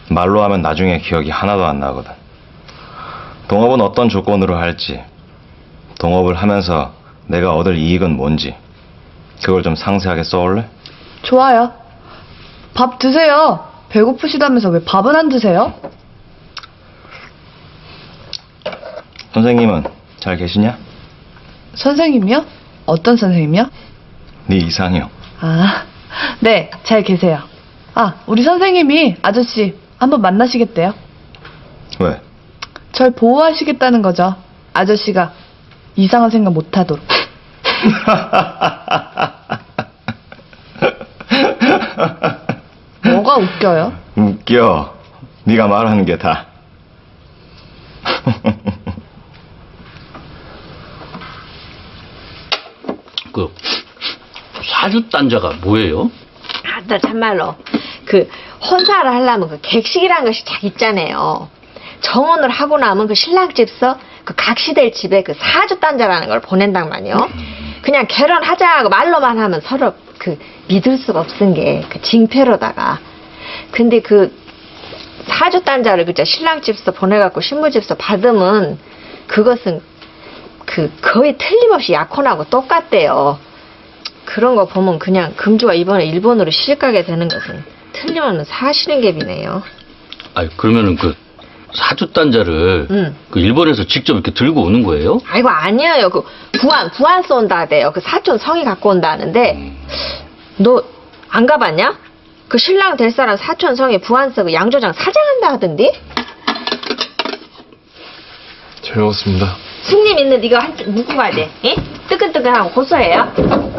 말로 하면 나중에 기억이 하나도 안 나거든. 동업은 어떤 조건으로 할지, 동업을 하면서 내가 얻을 이익은 뭔지, 그걸 좀 상세하게 써올래? 좋아요. 밥 드세요. 배고프시다면서 왜 밥은 안 드세요? 선생님은 잘 계시냐? 선생님이요? 어떤 선생님이요? 네 이상형. 아, 네, 잘 계세요. 아, 우리 선생님이 아저씨 한번 만나시겠대요. 왜? 절 보호하시겠다는 거죠. 아저씨가 이상한 생각 못하도록. 뭐가 웃겨요? 웃겨. 네가 말하는 게 다. 그 사주단자가 뭐예요? 나 참말로 그 혼사를 하려면 그 객식이라는 것이 딱 있잖아요. 정혼을 하고 나면 그 신랑집서 그 각시될 집에 그 사주단자라는 걸 보낸단 말이요. 그냥 결혼하자고 말로만 하면 서로 그 믿을 수가 없은 게 그 징표로다가. 근데 그 사주단자를 그저 신랑집서 보내갖고 신부집서 받으면 그것은 그 거의 틀림없이 약혼하고 똑같대요. 그런 거 보면 그냥 금주가 이번에 일본으로 시집가게 되는 것은 틀림없는 사실인 갭이네요. 아니 그러면은 그 사주단자를 그 일본에서 직접 이렇게 들고 오는 거예요? 아이고 아니에요. 그 부안 쏜다대요. 그 사촌 성이 갖고 온다는데 너 안 가봤냐? 그 신랑 될 사람 사촌 성이 부안서 그 양조장 사장한다 하던데? 잘 먹었습니다. 승님 있는 이거 한 쪽 묶고 가야 돼. 예? 뜨끈뜨끈하고 고소해요.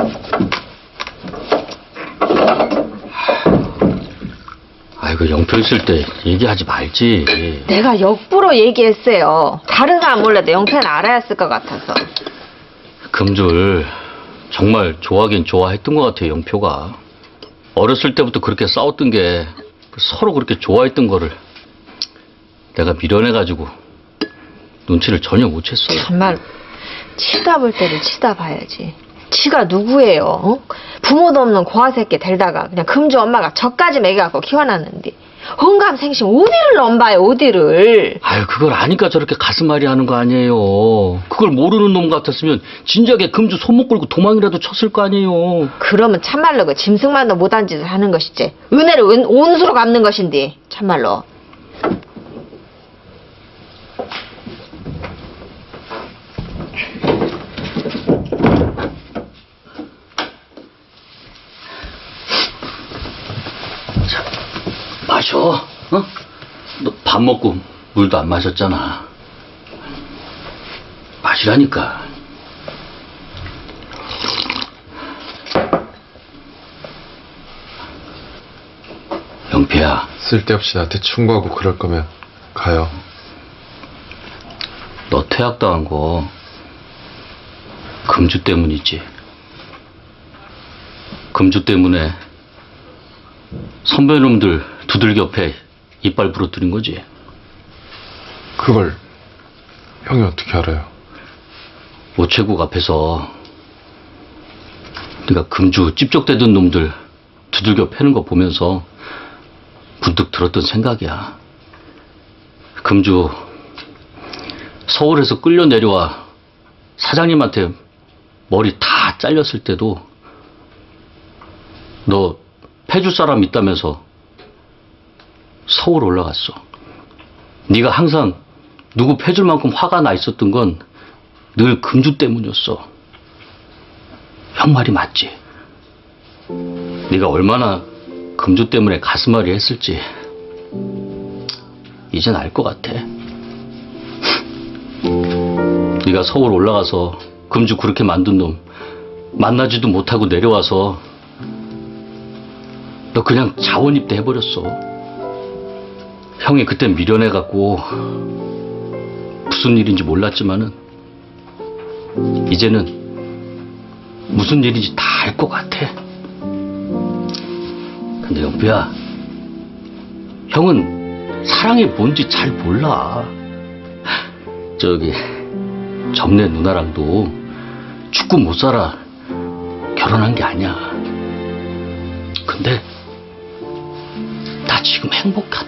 아이고 영표 있을 때 얘기하지 말지. 내가 역부로 얘기했어요. 다른 사람 몰라도 영표는 알아야 했을 것 같아서. 금줄 정말 좋아하긴 좋아했던 것 같아요. 영표가 어렸을 때부터 그렇게 싸웠던 게 서로 그렇게 좋아했던 거를 내가 밀어내가지고 눈치를 전혀 못 챘어요. 정말 치다 볼 때를 치다 봐야지. 지가 누구예요? 어? 부모도 없는 고아새끼 데려다가 그냥 금주 엄마가 저까지 먹여갖고 키워놨는데 혼감생심 어디를 넘봐요 어디를. 아유 그걸 아니까 저렇게 가슴앓이 하는 거 아니에요. 그걸 모르는 놈 같았으면 진작에 금주 손목 걸고 도망이라도 쳤을 거 아니에요. 그러면 참말로 그 짐승만도 못한 짓을 하는 것이지 은혜를 온수로 갚는 것인데 참말로. 마셔. 어? 너 밥 먹고 물도 안 마셨잖아. 마시라니까. 영표야. 쓸데없이 나한테 충고하고 그럴 거면 가요. 너 퇴학당한 거 금주 때문이지. 금주 때문에 선배놈들 두들겨 옆에 이빨 부러뜨린 거지. 그걸 형이 어떻게 알아요? 우체국 앞에서 네가 금주 찝쩍대던 놈들 두들겨 패는 거 보면서 문득 들었던 생각이야. 금주 서울에서 끌려 내려와 사장님한테 머리 다 잘렸을 때도 너 패줄 사람 있다면서 서울 올라갔어. 네가 항상 누구 패줄 만큼 화가 나 있었던 건 늘 금주 때문이었어. 형 말이 맞지? 네가 얼마나 금주 때문에 가슴앓이 했을지 이젠 알 것 같아. 네가 서울 올라가서 금주 그렇게 만든 놈 만나지도 못하고 내려와서 너 그냥 자원 입대 해버렸어. 형이 그때 미련해갖고 무슨 일인지 몰랐지만은 이제는 무슨 일인지 다 알 것 같아. 근데 영표야, 형은 사랑이 뭔지 잘 몰라. 저기 점내 누나랑도 죽고 못 살아 결혼한 게 아니야. 근데 나 지금 행복하다.